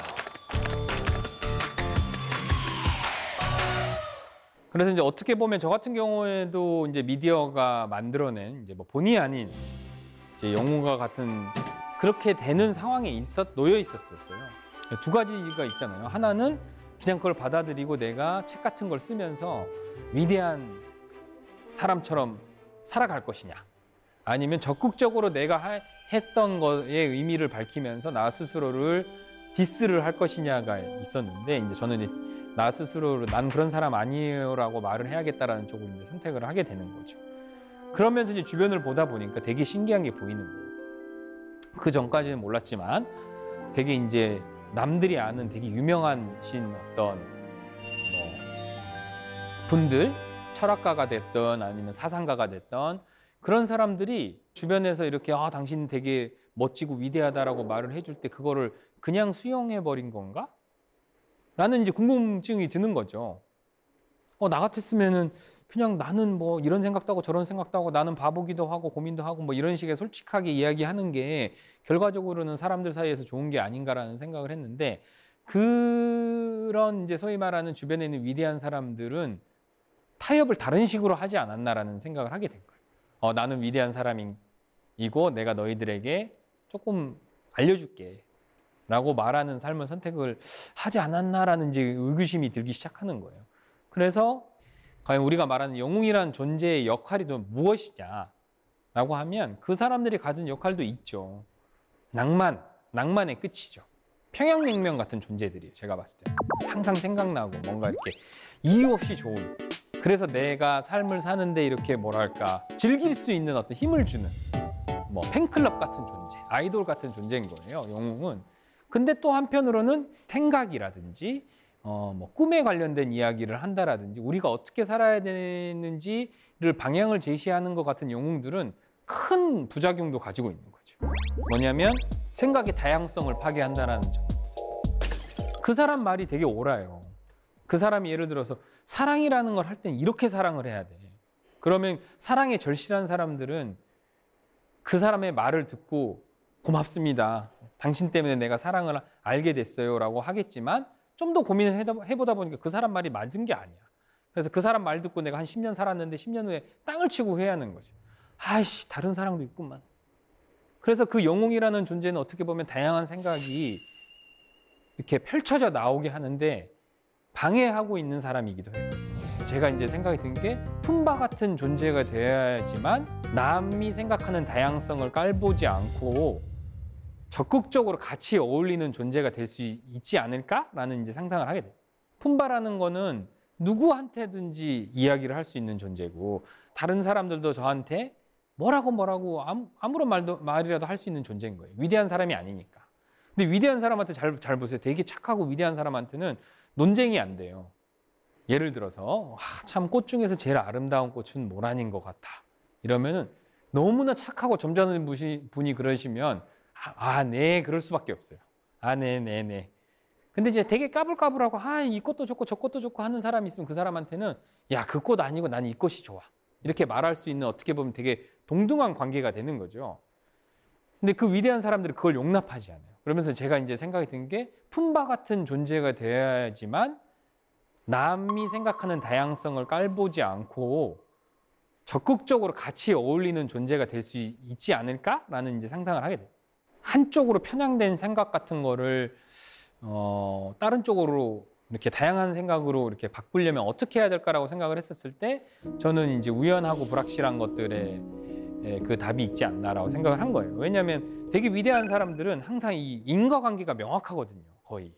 그래서 이제 어떻게 보면 저 같은 경우에도 이제 미디어가 만들어낸 이제 뭐 본의 아닌 이제 영웅과 같은 그렇게 되는 상황에 있었 놓여 있었었어요. 두 가지가 있잖아요. 하나는 그냥 그걸 받아들이고 내가 책 같은 걸 쓰면서 위대한 사람처럼 살아갈 것이냐, 아니면 적극적으로 내가 하, 했던 거에 의미를 밝히면서 나 스스로를 디스를 할 것이냐가 있었는데 이제 저는 나 스스로를 난 그런 사람 아니에요라고 말을 해야겠다라는 쪽으로 이제 선택을 하게 되는 거죠. 그러면서 이제 주변을 보다 보니까 되게 신기한 게 보이는 거예요. 그 전까지는 몰랐지만 되게 이제 남들이 아는 되게 유명하신 어떤 뭐 분들, 철학가가 됐던 아니면 사상가가 됐던 그런 사람들이 주변에서 이렇게 아 당신 되게 멋지고 위대하다라고 말을 해줄 때 그거를 그냥 수용해 버린 건가? 라는 이제 궁금증이 드는 거죠. 어, 나 같았으면은 그냥 나는 뭐 이런 생각도 하고 저런 생각도 하고 나는 바보기도 하고 고민도 하고 뭐 이런 식의 솔직하게 이야기하는 게 결과적으로는 사람들 사이에서 좋은 게 아닌가라는 생각을 했는데 그런 이제 소위 말하는 주변에 있는 위대한 사람들은 타협을 다른 식으로 하지 않았나라는 생각을 하게 된 거예요. 어, 나는 위대한 사람이고 내가 너희들에게 조금 알려줄게. 라고 말하는 삶의 선택을 하지 않았나라는 이제 의구심이 들기 시작하는 거예요. 그래서 과연 우리가 말하는 영웅이란 존재의 역할이 또 무엇이냐라고 하면 그 사람들이 가진 역할도 있죠. 낭만, 낭만의 끝이죠. 평양냉면 같은 존재들이에요. 제가 봤을 때 항상 생각나고 뭔가 이렇게 이유 없이 좋은, 그래서 내가 삶을 사는데 이렇게 뭐랄까 즐길 수 있는 어떤 힘을 주는 뭐 팬클럽 같은 존재, 아이돌 같은 존재인 거예요, 영웅은. 근데 또 한편으로는 생각이라든지 어, 뭐 꿈에 관련된 이야기를 한다라든지 우리가 어떻게 살아야 되는지를 방향을 제시하는 것 같은 영웅들은 큰 부작용도 가지고 있는 거죠. 뭐냐면 생각의 다양성을 파괴한다는 점이 있어요. 그 사람 말이 되게 옳아요. 그 사람이 예를 들어서 사랑이라는 걸 할 땐 이렇게 사랑을 해야 돼. 그러면 사랑에 절실한 사람들은 그 사람의 말을 듣고 고맙습니다. 당신 때문에 내가 사랑을 알게 됐어요 라고 하겠지만 좀 더 고민을 해보다 보니까 그 사람 말이 맞은 게 아니야. 그래서 그 사람 말 듣고 내가 한 십 년 살았는데 십 년 후에 땅을 치고 후회하는 거죠. 아이씨, 다른 사랑도 있구만. 그래서 그 영웅이라는 존재는 어떻게 보면 다양한 생각이 이렇게 펼쳐져 나오게 하는데 방해하고 있는 사람이기도 해요. 제가 이제 생각이 든 게 품바 같은 존재가 되어야지만 남이 생각하는 다양성을 깔보지 않고 적극적으로 같이 어울리는 존재가 될 수 있지 않을까라는 이제 상상을 하게 돼요. 품바라는 거는 누구한테든지 이야기를 할 수 있는 존재고 다른 사람들도 저한테 뭐라고 뭐라고 아무, 아무런 말도, 말이라도 할 수 있는 존재인 거예요. 위대한 사람이 아니니까. 근데 위대한 사람한테 잘, 잘 보세요. 되게 착하고 위대한 사람한테는 논쟁이 안 돼요. 예를 들어서 아, 참 꽃 중에서 제일 아름다운 꽃은 모란인 것 같아. 이러면은 너무나 착하고 점잖은 분이 그러시면 아, 아, 네, 그럴 수밖에 없어요. 아, 네, 네, 네. 근데 이제 되게 까불까불하고 아, 이 꽃도 좋고 저 꽃도 좋고 하는 사람이 있으면 그 사람한테는 야, 그 꽃 아니고 난 이 꽃이 좋아. 이렇게 말할 수 있는 어떻게 보면 되게 동등한 관계가 되는 거죠. 근데 그 위대한 사람들은 그걸 용납하지 않아요. 그러면서 제가 이제 생각이 든 게 품바 같은 존재가 되어야지만 남이 생각하는 다양성을 깔보지 않고 적극적으로 같이 어울리는 존재가 될 수 있지 않을까라는 이제 상상을 하게 돼요. 한쪽으로 편향된 생각 같은 거를 어, 다른 쪽으로 이렇게 다양한 생각으로 이렇게 바꾸려면 어떻게 해야 될까라고 생각을 했었을 때 저는 이제 우연하고 불확실한 것들에 그 답이 있지 않나라고 생각을 한 거예요. 왜냐하면 되게 위대한 사람들은 항상 이 인과관계가 명확하거든요. 거의.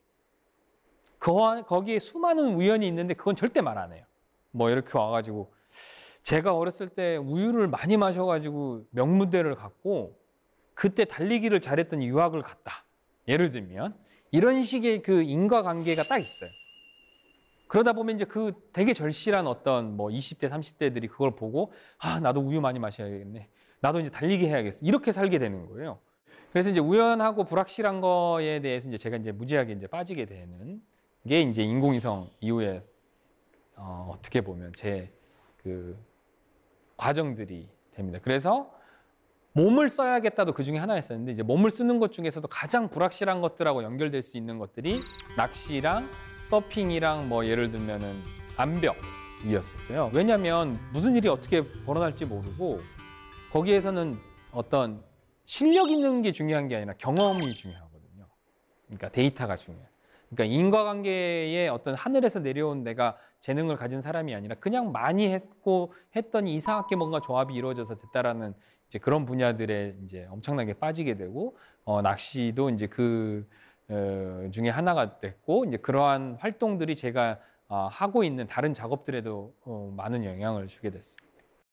거, 거기에 수많은 우연이 있는데 그건 절대 말 안 해요. 뭐 이렇게 와가지고 제가 어렸을 때 우유를 많이 마셔가지고 명문대를 갔고 그때 달리기를 잘했던 유학을 갔다. 예를 들면 이런 식의 그 인과관계가 딱 있어요. 그러다 보면 이제 그 되게 절실한 어떤 뭐 이십 대, 삼십 대들이 그걸 보고 아, 나도 우유 많이 마셔야겠네. 나도 이제 달리기 해야겠어. 이렇게 살게 되는 거예요. 그래서 이제 우연하고 불확실한 거에 대해서 이제 제가 이제 무지하게 이제 빠지게 되는 게 이제 인공위성 이후에 어, 어떻게 보면 제 그 과정들이 됩니다. 그래서 몸을 써야겠다도 그 중에 하나였었는데 이제 몸을 쓰는 것 중에서도 가장 불확실한 것들하고 연결될 수 있는 것들이 낚시랑 서핑이랑 뭐 예를 들면은 암벽이었었어요. 왜냐하면 무슨 일이 어떻게 벌어날지 모르고 거기에서는 어떤 실력 있는 게 중요한 게 아니라 경험이 중요하거든요. 그러니까 데이터가 중요해요. 그러니까 인과관계에 어떤 하늘에서 내려온 내가 재능을 가진 사람이 아니라 그냥 많이 했고 했더니 이상하게 뭔가 조합이 이루어져서 됐다라는 이제 그런 분야들에 이제 엄청나게 빠지게 되고 어, 낚시도 이제 그 어, 중에 하나가 됐고 이제 그러한 활동들이 제가 어, 하고 있는 다른 작업들에도 어, 많은 영향을 주게 됐습니다.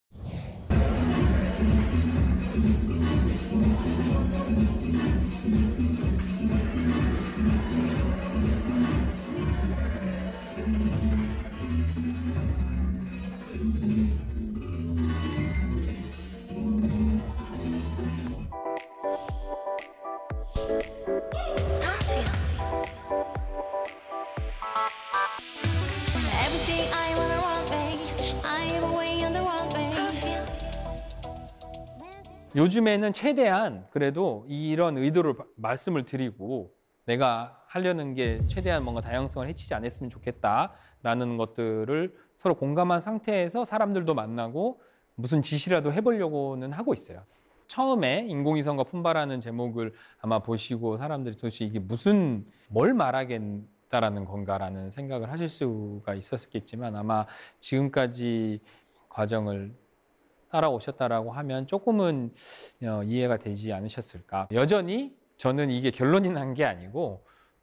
요즘에는 최대한 그래도 이런 의도를 말씀을 드리고 내가 하려는 게 최대한 뭔가 다양성을 해치지 않았으면 좋겠다라는 것들을 서로 공감한 상태에서 사람들도 만나고 무슨 짓이라도 해보려고는 하고 있어요. 처음에 인공위성과 품바라는 제목을 아마 보시고 사람들이 도대체 이게 무슨 뭘 말하겠다라는 건가라는 생각을 하실 수가 있었겠지만 아마 지금까지 과정을 따라오셨다라고 하면 조금은 어, 이해가 되지 않으셨을까. 여전히 저는 이게 결론이 난 게 아니고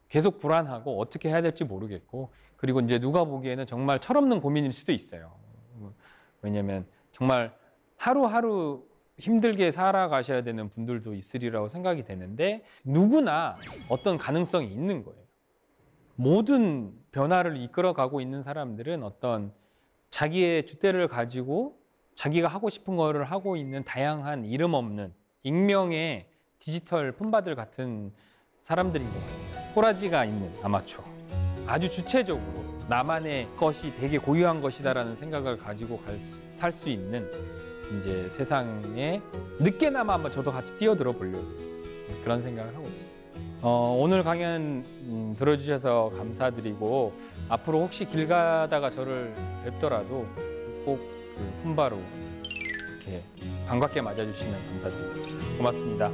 계속 불안하고 어떻게 해야 될지 모르겠고 그리고 이제 누가 보기에는 정말 철없는 고민일 수도 있어요. 왜냐하면 정말 하루하루 힘들게 살아가셔야 되는 분들도 있으리라고 생각이 되는데 누구나 어떤 가능성이 있는 거예요. 모든 변화를 이끌어가고 있는 사람들은 어떤 자기의 줏대를 가지고 자기가 하고 싶은 거를 하고 있는 다양한 이름 없는 익명의 디지털 품바들 같은 사람들인 것 같아요. 호라지가 있는 아마추어. 아주 주체적으로 나만의 것이 되게 고유한 것이다라는 생각을 가지고 살 수 있는 이제 세상에 늦게나마 한번 저도 같이 뛰어들어 보려고 그런 생각을 하고 있어요. 어, 오늘 강연 음, 들어주셔서 감사드리고 앞으로 혹시 길 가다가 저를 뵙더라도 꼭 그 품바로 이렇게 반갑게 맞아주시면 감사드리겠습니다. 고맙습니다.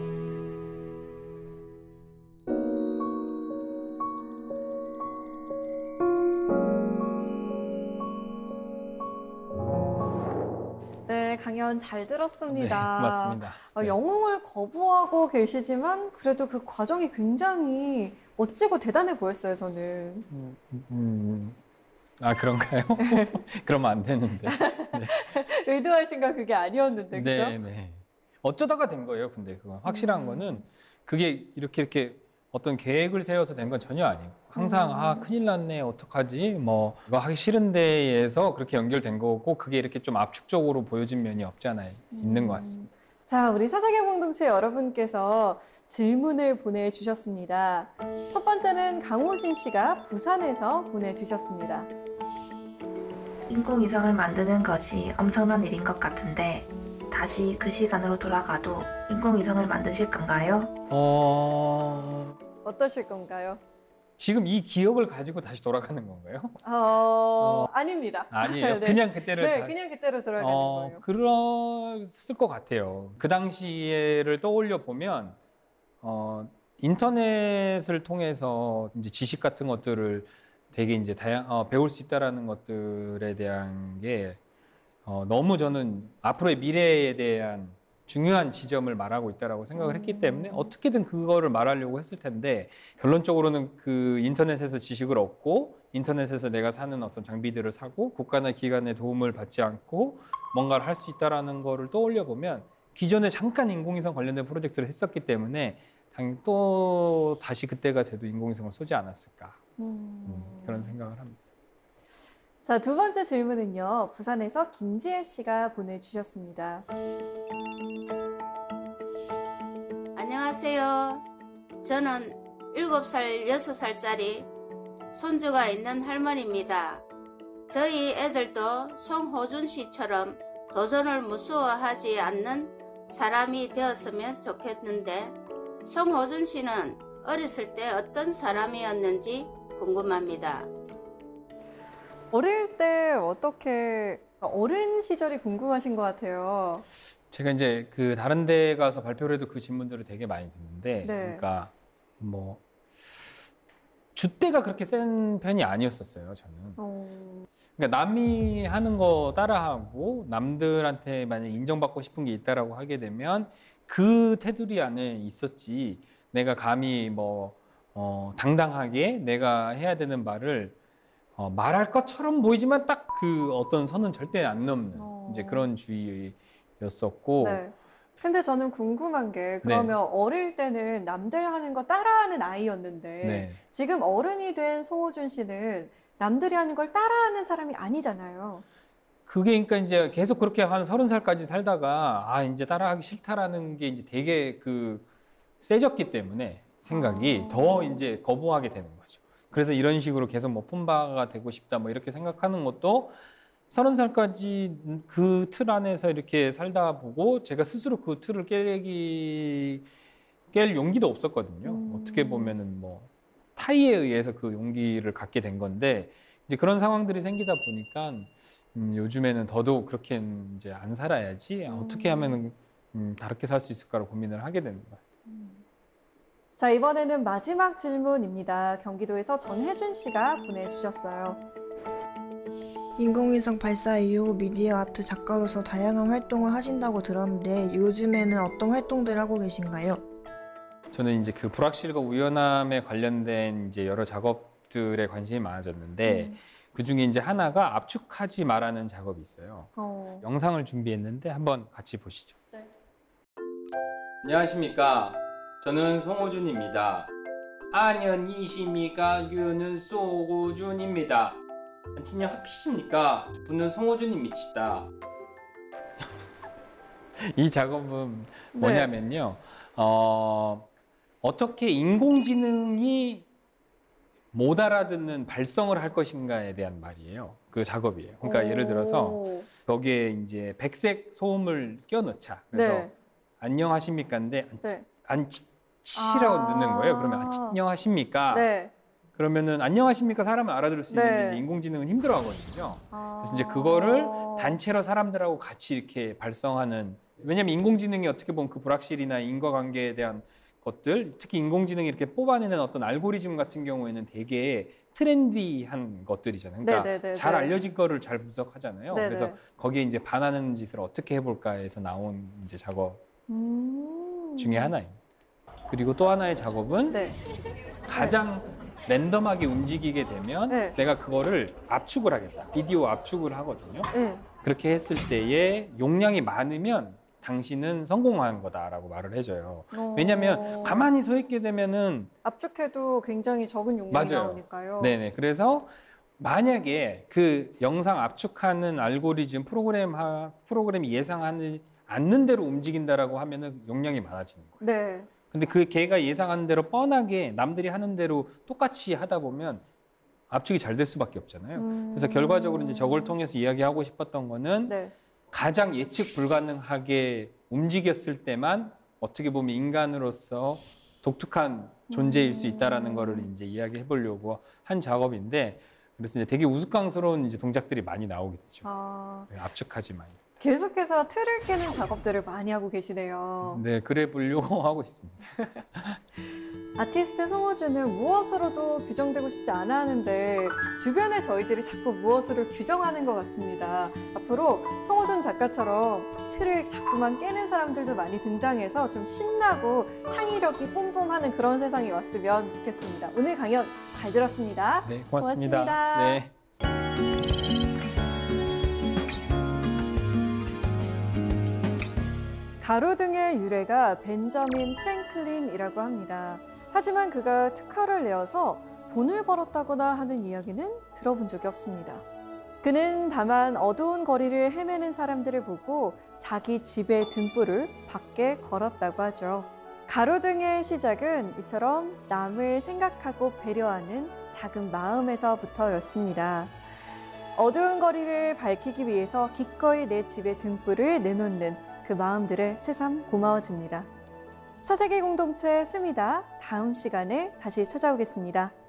네, 강연 잘 들었습니다. 네, 고맙습니다. 어, 네. 영웅을 거부하고 계시지만 그래도 그 과정이 굉장히 멋지고 대단해 보였어요, 저는. 음, 음, 아 그런가요? 그러면 안 되는데. 네. 의도하신 건 그게 아니었는데, 그죠? 네, 네. 어쩌다가 된 거예요. 근데 그건 확실한 음. 거는 그게 이렇게 이렇게 어떤 계획을 세워서 된 건 전혀 아니고 항상 음. 아 큰일 났네 어떡하지 뭐 이거 하기 싫은데에서 그렇게 연결된 거고 그게 이렇게 좀 압축적으로 보여진 면이 없지 않아 있는 것 같습니다. 자, 우리 사사계 공동체 여러분께서 질문을 보내주셨습니다. 첫 번째는 강호진 씨가 부산에서 보내주셨습니다. 인공위성을 만드는 것이 엄청난 일인 것 같은데 다시 그 시간으로 돌아가도 인공위성을 만드실 건가요? 어... 어떠실 건가요? 지금 이 기억을 가지고 다시 돌아가는 건가요? 어, 어. 아닙니다. 아니에요. 네. 그냥 그때를 네, 다... 그냥 그때로 돌아가는 어, 거예요. 그랬을 것 같아요. 그 당시를 떠올려 보면 어, 인터넷을 통해서 이제 지식 같은 것들을 되게 이제 다양 어, 배울 수 있다라는 것들에 대한 게 어, 너무 저는 앞으로의 미래에 대한 중요한 지점을 말하고 있다라고 생각을 했기 때문에 어떻게든 그거를 말하려고 했을 텐데 결론적으로는 그 인터넷에서 지식을 얻고 인터넷에서 내가 사는 어떤 장비들을 사고 국가나 기관의 도움을 받지 않고 뭔가를 할 수 있다라는 거를 떠올려 보면 기존에 잠깐 인공위성 관련된 프로젝트를 했었기 때문에 당연히 또 다시 그때가 돼도 인공위성을 쏘지 않았을까 음. 음, 그런 생각을 합니다. 자, 두 번째 질문은요. 부산에서 김지혜 씨가 보내주셨습니다. 안녕하세요. 저는 일곱 살, 여섯 살짜리 손주가 있는 할머니입니다. 저희 애들도 송호준 씨처럼 도전을 무서워하지 않는 사람이 되었으면 좋겠는데 송호준 씨는 어렸을 때 어떤 사람이었는지 궁금합니다. 어릴 때 어떻게 어른 시절이 궁금하신 것 같아요. 제가 이제 그 다른 데 가서 발표를 해도 그 질문들을 되게 많이 듣는데, 네. 그러니까 뭐 줏대가 그렇게 센 편이 아니었었어요, 저는. 어... 그러니까 남이 하는 거 따라하고 남들한테 만약 인정받고 싶은 게 있다라고 하게 되면 그 테두리 안에 있었지. 내가 감히 뭐 어, 당당하게 내가 해야 되는 말을 어, 말할 것처럼 보이지만 딱 그 어떤 선은 절대 안 넘는 어... 이제 그런 주의였었고. 네. 근데 저는 궁금한 게 그러면 네. 어릴 때는 남들 하는 거 따라하는 아이였는데 네. 지금 어른이 된 송호준 씨는 남들이 하는 걸 따라하는 사람이 아니잖아요. 그게 그러니까 이제 계속 그렇게 한 서른 살까지 살다가 아 이제 따라하기 싫다라는 게 이제 되게 그 세졌기 때문에 생각이 아. 더 이제 거부하게 되는 거죠. 그래서 이런 식으로 계속 뭐 품바가 되고 싶다 뭐 이렇게 생각하는 것도 서른 살까지 그 틀 안에서 이렇게 살다 보고 제가 스스로 그 틀을 깨기 깰 용기도 없었거든요. 음. 어떻게 보면은 뭐 타의에 의해서 그 용기를 갖게 된 건데 이제 그런 상황들이 생기다 보니까 음, 요즘에는 더더욱 그렇게 이제 안 살아야지 음. 어떻게 하면은 음, 다르게 살 수 있을까를 고민을 하게 되는 것 같아요. 자, 이번에는 마지막 질문입니다. 경기도에서 전혜준 씨가 보내주셨어요. 인공위성 발사 이후 미디어 아트 작가로서 다양한 활동을 하신다고 들었는데 요즘에는 어떤 활동들 하고 계신가요? 저는 이제 그 불확실과 우연함에 관련된 이제 여러 작업들에 관심이 많아졌는데 음. 그 중에 이제 하나가 압축하지 말라는 작업이 있어요. 어. 영상을 준비했는데 한번 같이 보시죠. 네. 안녕하십니까. 저는 송호준입니다. 안녕이십니까. 유는 송호준입니다. 안친형 하피십니까? 저는 송호준입니다. 이 작업은 뭐냐면요. 어, 어떻게 인공지능이 못 알아듣는 발성을 할 것인가에 대한 말이에요. 그 작업이에요. 그러니까 오. 예를 들어서 거기에 이제 백색 소음을 껴넣자. 그래서 네. 안녕하십니까인데 네. 안치라고 아. 넣는 거예요. 그러면 안녕하십니까? 네. 그러면은 안녕하십니까 사람은 알아들을 수 네. 있는데 이제 인공지능은 힘들어하거든요. 아. 그래서 이제 그거를 단체로 사람들하고 같이 이렇게 발성하는. 왜냐하면 인공지능이 어떻게 보면 그 불확실이나 인과관계에 대한 것들, 특히 인공지능이 이렇게 뽑아내는 어떤 알고리즘 같은 경우에는 되게 트렌디한 것들이잖아요. 그러니까 네네네네. 잘 알려진 거를 잘 분석하잖아요. 네네. 그래서 거기에 이제 반하는 짓을 어떻게 해볼까에서 나온 이제 작업 음. 중에 하나입니다. 그리고 또 하나의 작업은 네. 가장 랜덤하게 움직이게 되면 네. 내가 그거를 압축을 하겠다. 비디오 압축을 하거든요. 네. 그렇게 했을 때에 용량이 많으면 당신은 성공한 거다라고 말을 해줘요. 어. 왜냐하면 가만히 서 있게 되면은 압축해도 굉장히 적은 용량이 맞아요. 나오니까요. 네네. 그래서 만약에 그 영상 압축하는 알고리즘 프로그램 하, 프로그램이 예상하는 않는 대로 움직인다라고 하면은 용량이 많아지는 거예요. 네. 근데 그 걔가 예상하는 대로 뻔하게 남들이 하는 대로 똑같이 하다 보면 압축이 잘 될 수밖에 없잖아요. 음. 그래서 결과적으로 이제 저걸 통해서 이야기하고 싶었던 거는 네. 가장 예측 불가능하게 움직였을 때만 어떻게 보면 인간으로서 독특한 존재일 수 있다라는 거를 이제 이야기해 보려고 한 작업인데 그래서 이제 되게 우스꽝스러운 이제 동작들이 많이 나오겠죠. 아, 압축하지 마요. 계속해서 틀을 깨는 작업들을 많이 하고 계시네요. 네, 그래 보려고 하고 있습니다. 아티스트 송호준은 무엇으로도 규정되고 싶지 않아 하는데 주변에 저희들이 자꾸 무엇으로 규정하는 것 같습니다. 앞으로 송호준 작가처럼 틀을 자꾸만 깨는 사람들도 많이 등장해서 좀 신나고 창의력이 뿜뿜하는 그런 세상이 왔으면 좋겠습니다. 오늘 강연 잘 들었습니다. 네, 고맙습니다. 고맙습니다. 네. 가로등의 유래가 벤저민 프랭클린이라고 합니다. 하지만 그가 특허를 내어서 돈을 벌었다거나 하는 이야기는 들어본 적이 없습니다. 그는 다만 어두운 거리를 헤매는 사람들을 보고 자기 집의 등불을 밖에 걸었다고 하죠. 가로등의 시작은 이처럼 남을 생각하고 배려하는 작은 마음에서부터였습니다. 어두운 거리를 밝히기 위해서 기꺼이 내 집의 등불을 내놓는 그 마음들에 새삼 고마워집니다. 사색의 공동체 스미다 다음 시간에 다시 찾아오겠습니다.